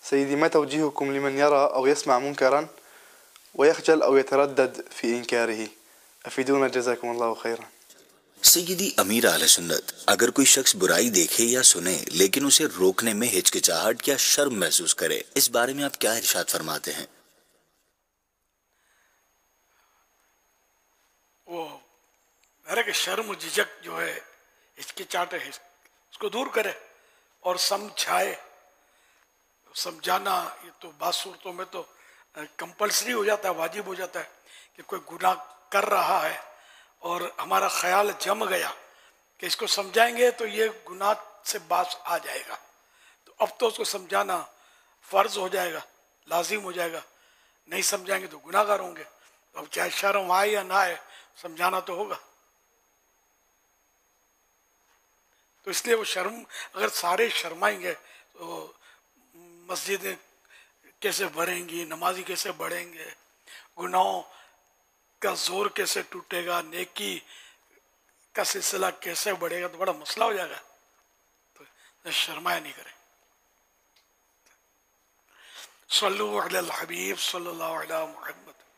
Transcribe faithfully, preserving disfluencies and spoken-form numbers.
سيدي، ما توجيهكم لمن يرى أو يسمع منكرا ويخجل أو يتردد في إنكاره؟ أفيدونا جزاكم الله خيرا. سیدی امیر اہل سنت، اگر کوئی شخص برائی دیکھے یا سنے لیکن اسے روکنے میں ہچکچاہٹ یا شرم محسوس کرے، اس بارے میں آپ کیا ارشاد فرماتے ہیں؟ وہ میرے کہ شرم و جھجک جو ہے، ہچکچاہٹ ہے، اس کو دور کرے اور سمجھائے. سمجھانا یہ تو بعض صورتوں میں تو کمپلسری ہو جاتا ہے، واجب ہو جاتا ہے کہ کوئی گناہ کر رہا ہے اور ہمارا خیال جم گیا کہ اس کو سمجھائیں گے تو یہ گناہ سے باز آ جائے گا، تو اب تو اس کو سمجھانا فرض ہو جائے گا، لازم ہو جائے گا. نہیں سمجھائیں گے تو گناہ گار ہوں گے. اب چاہے شرم آئے یا نہ آئے، سمجھانا تو ہوگا. تو اس لیے وہ شرم، اگر سارے شرمائیں گے تو مسجدیں کیسے بھریں گی، نمازی کیسے بڑھیں گے، گناہوں کا زور کیسے ٹوٹے گا، نیکی کا سلسلہ کیسے بڑھے گا، تو بڑا مسئلہ ہو جائے گا. تو شرمایا نہیں کریں. صلو علی الحبیب صلی اللہ علیہ محمد.